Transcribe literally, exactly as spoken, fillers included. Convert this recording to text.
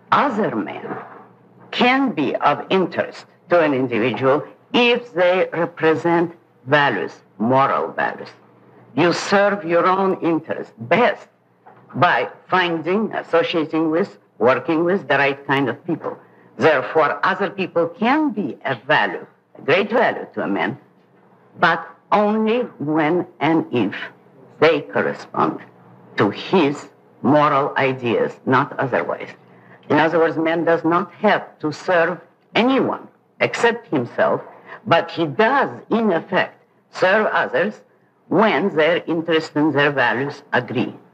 other men can be of interest to an individual if they represent values, moral values. You serve your own interest best by finding, associating with, working with the right kind of people. Therefore, other people can be a value, a great value to a man, but only when and if they correspond to his moral ideas, not otherwise. In other words, man does not have to serve anyone except himself, but he does, in effect, serve others when their interests and their values agree.